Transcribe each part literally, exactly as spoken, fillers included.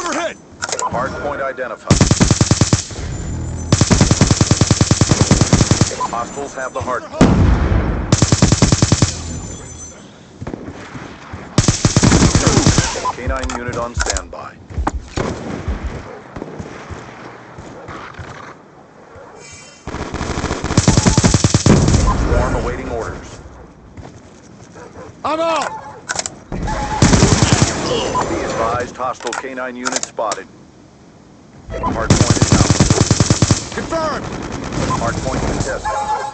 Overhead! Hard point identified. Hostiles have the hard point. K nine unit on standby. Swarm awaiting orders. I'm out! Be advised, hostile K nine unit spotted. Hard point is out. Confirmed! Hard point contested.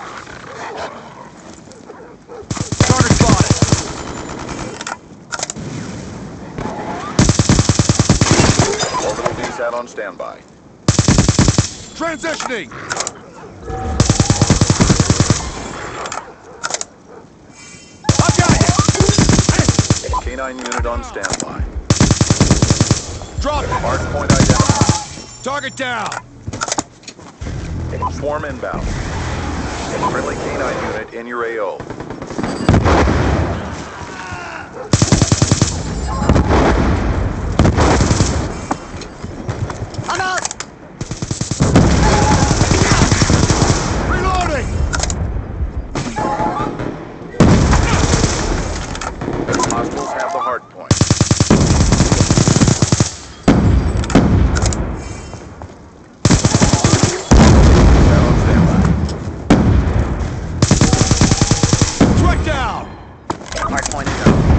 Target spotted! Orbital V SAT on standby. Transitioning! I've got you! K nine unit on standby. Drop it! Hard point identified. Target down! Swarm inbound. Friendly K nine unit in your A O. I'm out! Reloading! Hostiles have the hard point. Down on standby. Threat down! Hard point is out.